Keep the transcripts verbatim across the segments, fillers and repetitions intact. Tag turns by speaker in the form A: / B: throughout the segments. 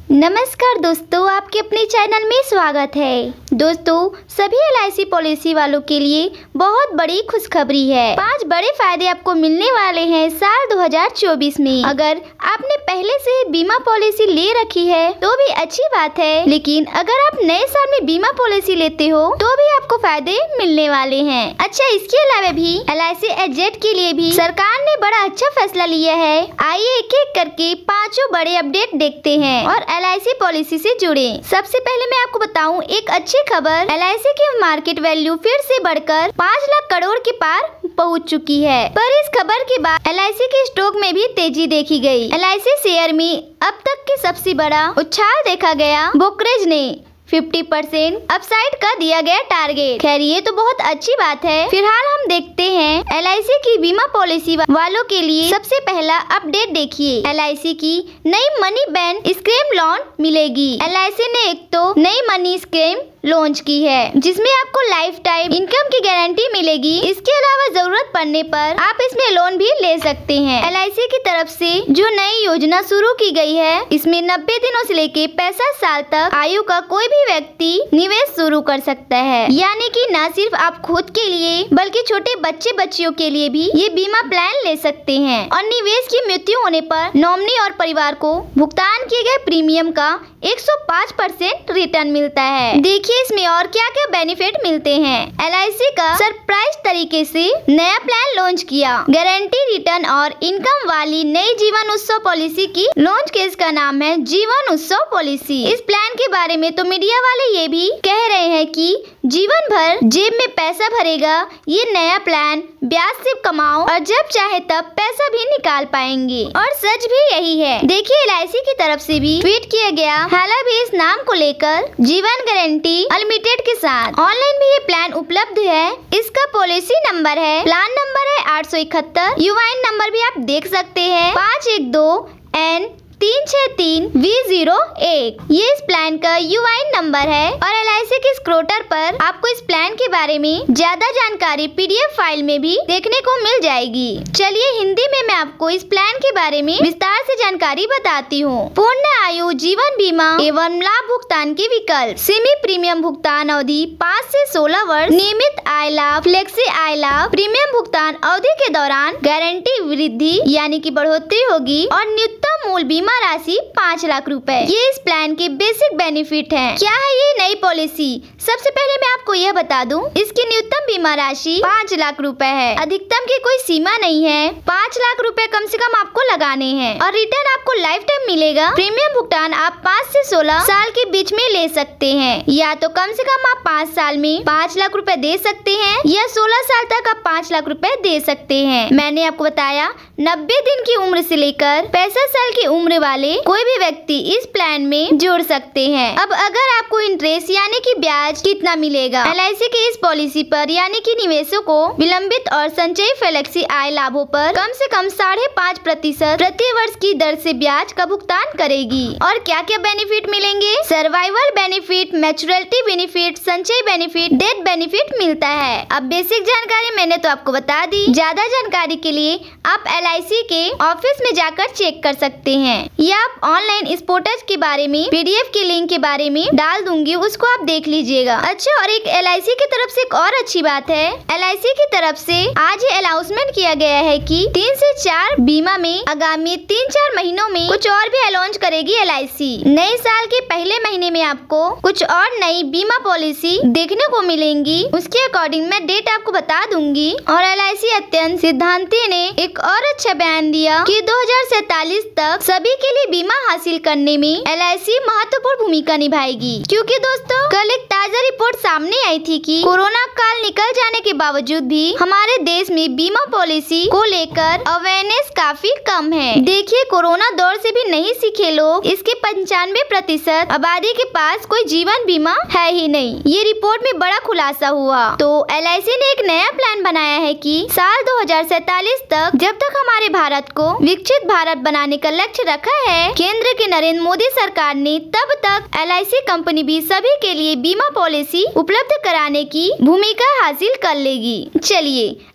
A: नमस्कार दोस्तों, आपके अपने चैनल में स्वागत है। दोस्तों, सभी एल आई सी पॉलिसी वालों के लिए बहुत बड़ी खुशखबरी है। पांच बड़े फायदे आपको मिलने वाले हैं साल दो हज़ार चौबीस में। अगर आपने पहले से बीमा पॉलिसी ले रखी है तो भी अच्छी बात है, लेकिन अगर आप नए साल में बीमा पॉलिसी लेते हो तो भी आपको फायदे मिलने वाले हैं। अच्छा, इसके अलावा भी एल आई सी एजेंट के लिए भी सरकार ने बड़ा अच्छा फैसला लिया है। आइए एक एक करके पाँचों बड़े अपडेट देखते हैं और एल आई सी पॉलिसी से जुड़े। सबसे पहले मैं आपको बताऊं एक अच्छी खबर, एल आई सी की मार्केट वैल्यू फिर से बढ़कर पाँच लाख करोड़ के पार पहुंच चुकी है। पर इस खबर के बाद एल आई सी के स्टॉक में भी तेजी देखी गई। एल आई सी शेयर में अब तक के सबसे बड़ा उछाल देखा गया। ब्रोकरेज ने पचास परसेंट अपसाइड का दिया गया टारगेट। खैर, ये तो बहुत अच्छी बात है। फिलहाल हम देखते हैं एल आई सी की बीमा पॉलिसी वालों के लिए सबसे पहला अपडेट देखिए। एल आई सी की नई मनी बैंड स्कीम लॉन्च मिलेगी। एल आई सी ने एक तो नई मनी स्कीम लॉन्च की है जिसमें आपको लाइफ टाइम इनकम की गारंटी मिलेगी। इसके अलावा जरूरत पड़ने पर आप इसमें लोन भी ले सकते हैं। एल आई सी की तरफ से जो नई योजना शुरू की गई है, इसमें नब्बे दिनों से लेके पैंसठ साल तक आयु का कोई भी व्यक्ति निवेश शुरू कर सकता है। यानी कि न सिर्फ आप खुद के लिए बल्कि छोटे बच्चे बच्चियों के लिए भी ये बीमा प्लान ले सकते हैं। और निवेश की मृत्यु होने पर नॉमिनी और परिवार को भुगतान किए गए प्रीमियम का एक सौ पाँच परसेंट रिटर्न मिलता है। देखिए इसमें और क्या क्या बेनिफिट मिलते हैं। एल आई सी का सरप्राइज तरीके से नया प्लान लॉन्च किया। गारंटी रिटर्न और इनकम वाली नई जीवन उत्सव पॉलिसी की लॉन्च के इसका नाम है जीवन उत्सव पॉलिसी। इस प्लान के बारे में तो मीडिया वाले ये भी कह रहे हैं कि जीवन भर जेब में पैसा भरेगा ये नया प्लान। ब्याज से कमाओ और जब चाहे तब पैसा भी निकाल पाएंगे। और सच भी यही है। देखिए, एल आई सी की तरफ से भी ट्वीट किया गया हालांकि भी इस नाम को लेकर जीवन गारंटी अनलिमिटेड के साथ ऑनलाइन भी ये प्लान उपलब्ध है। इसका पॉलिसी नंबर है, प्लान नंबर है आठ सौ इकहत्तर। यूआईएन नंबर भी आप देख सकते हैं पाँच एक दो एन तीन छह तीन वी जीरो एक। ये इस प्लान का यूआईएन नंबर है। और एल आई सी के स्क्रोटर पर आपको इस प्लान के बारे में ज्यादा जानकारी पी डी एफ फाइल में भी देखने को मिल जाएगी। चलिए हिंदी में मैं आपको इस प्लान के बारे में विस्तार से जानकारी बताती हूँ। पूर्ण आयु जीवन बीमा एवं लाभ भुगतान के विकल्प, सेमी प्रीमियम भुगतान अवधि पाँच से सोलह वर्ष, नियमित आय लाभ, फ्लेक्सी आय लाभ, प्रीमियम भुगतान अवधि के दौरान गारंटी वृद्धि यानी कि बढ़ोतरी होगी और न्यूनतम मूल बीमा राशि पाँच लाख रुपए। ये इस प्लान के बेसिक बेनिफिट हैं। क्या है ये नई पॉलिसी? सबसे पहले मैं आपको यह बता दूं, इसकी न्यूनतम बीमा राशि पाँच लाख रुपए है। अधिकतम की कोई सीमा नहीं है। पाँच लाख रुपए कम से कम आपको लगाने हैं और रिटर्न आपको लाइफ टाइम मिलेगा। प्रीमियम भुगतान आप पाँच से सोलह साल के बीच में ले सकते हैं। या तो कम से कम आप पाँच साल में पाँच लाख रुपए दे सकते हैं या सोलह साल तक आप पाँच लाख रुपए दे सकते हैं। मैंने आपको बताया नब्बे दिन की उम्र से लेकर पैंसठ साल की उम्र वाले कोई भी व्यक्ति इस प्लान में जोड़ सकते हैं। अब अगर आपको इंटरेस्ट यानी कि ब्याज कितना मिलेगा? एल आई सी की इस पॉलिसी पर यानी कि निवेशों को विलंबित और संचयी फ्लेक्सी आय लाभों पर कम से कम साढ़े पाँच प्रतिशत प्रति वर्ष की दर से ब्याज का भुगतान करेगी। और क्या क्या बेनिफिट मिलेंगे? सर्वाइवल बेनिफिट, मैच्योरिटी बेनिफिट, संचयी बेनिफिट, डेथ बेनिफिट मिलता है। अब बेसिक जानकारी मैंने तो आपको बता दी। ज्यादा जानकारी के लिए आप एल आई सी के ऑफिस में जाकर चेक कर सकते हैं या आप ऑनलाइन इस पोर्टल के बारे में पी डी एफ के लिंक के बारे में डाल दूंगी, उसको आप देख लीजिएगा। अच्छा, और एक एल आई सी की तरफ से एक और अच्छी बात है। एल आई सी की तरफ से आज ये अनाउंसमेंट किया गया है कि तीन से चार बीमा में आगामी तीन चार महीनों में कुछ और भी लॉन्च करेगी एल आई सी। नए साल के पहले महीने में आपको कुछ और नई बीमा पॉलिसी देखने को मिलेंगी। उसके अकॉर्डिंग मैं डेट आपको बता दूंगी। और एल आई सी अत्यंत सिद्धांति ने एक और अच्छा बयान दिया कि दो हजार सैतालीस तक सभी के लिए बीमा हासिल करने में एल आई सी महत्वपूर्ण भूमिका निभाएगी। क्योंकि दोस्तों, कल एक ताजा रिपोर्ट सामने आई थी कि कोरोना काल निकल जाने के बावजूद भी हमारे देश में बीमा पॉलिसी को लेकर अवेयरनेस काफी कम है। देखिए, कोरोना दौर से भी नहीं सीखे लोग। इसके पंचानवे प्रतिशत आबादी के पास कोई जीवन बीमा है ही नहीं। ये रिपोर्ट में बड़ा खुलासा हुआ। तो एल आई सी ने एक नया प्लान बनाया है कि साल दो हजार सैतालीस तक, जब तक हमारे भारत को विकसित भारत बनाने का लक्ष्य रखा है केंद्र के नरेंद्र मोदी सरकार ने, तब तक एल आई सी कंपनी भी सभी के लिए बीमा पॉलिसी उपलब्ध कराने की भूमिका हासिल कर लेगी। चलिए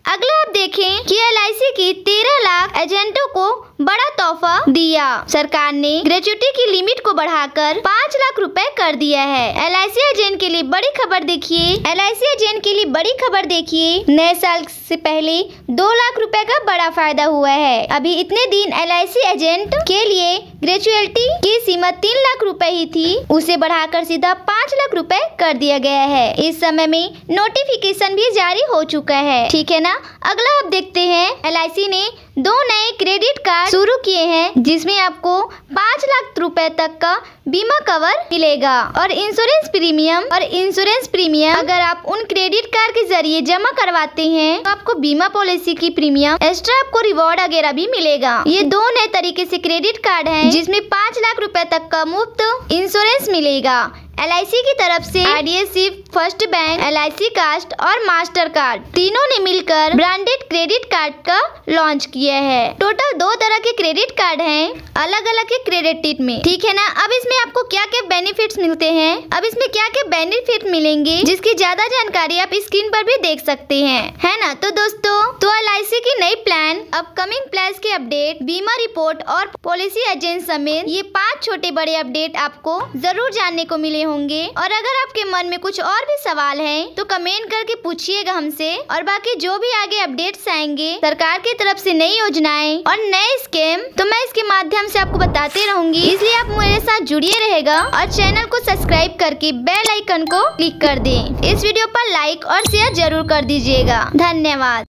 A: अगला आप देखें कि एल आई सी की तेरह लाख एजेंटों को बड़ा तोहफा दिया। सरकार ने ग्रेच्युटी की लिमिट को बढ़ाकर पाँच लाख रुपए कर दिया है। एल आई सी एजेंट के लिए बड़ी खबर देखिए एल आई सी एजेंट के लिए बड़ी खबर देखिए नए साल से पहले दो लाख रुपए का बड़ा फायदा हुआ है। अभी इतने दिन एल आई सी एजेंट के लिए ग्रेच्युटी की सीमा तीन लाख रुपए ही थी, उसे बढ़ाकर सीधा पाँच लाख रुपए कर दिया गया है। इस समय में नोटिफिकेशन भी जारी हो चुका है, ठीक है ना। अगला आप देखते हैं एल आई सी ने दो नए क्रेडिट कार्ड शुरू किए हैं जिसमें आपको पाँच लाख रुपए तक का बीमा कवर मिलेगा और इंश्योरेंस प्रीमियम और इंश्योरेंस प्रीमियम अगर आप उन क्रेडिट कार्ड के जरिए जमा करवाते हैं तो आपको बीमा पॉलिसी की प्रीमियम एक्स्ट्रा आपको रिवॉर्ड वगैरह भी मिलेगा। ये दो नए तरीके से क्रेडिट कार्ड हैं जिसमें पाँच लाख रुपए तक का मुफ्त इंश्योरेंस मिलेगा। एल आई सी की तरफ से I D F C, first bank, L I C cards और मास्टर कार्ड तीनों ने मिलकर ब्रांडेड क्रेडिट कार्ड का लॉन्च किया है। टोटल दो तरह के क्रेडिट कार्ड हैं अलग अलग के क्रेडिट में, ठीक है ना। अब इसमें आपको क्या क्या बेनिफिट्स मिलते हैं, अब इसमें क्या क्या बेनिफिट मिलेंगे जिसकी ज्यादा जानकारी आप स्क्रीन पर भी देख सकते हैं, है ना। तो दोस्तों तो एल आई सी की नई प्लान, अपकमिंग प्लान के अपडेट, बीमा रिपोर्ट और पॉलिसी एजेंट समेत ये पाँच छोटे बड़े अपडेट आपको जरूर जानने को मिले होंगे। और अगर आपके मन में कुछ और भी सवाल हैं तो कमेंट करके पूछिएगा हमसे। और बाकी जो भी आगे अपडेट्स आएंगे सरकार की तरफ से नई योजनाएं और नए स्कीम तो मैं इसके माध्यम से आपको बताते रहूंगी, इसलिए आप मेरे साथ जुड़िए रहेगा और चैनल को सब्सक्राइब करके बेल आइकन को क्लिक कर दें। इस वीडियो पर लाइक और शेयर जरूर कर दीजिएगा। धन्यवाद।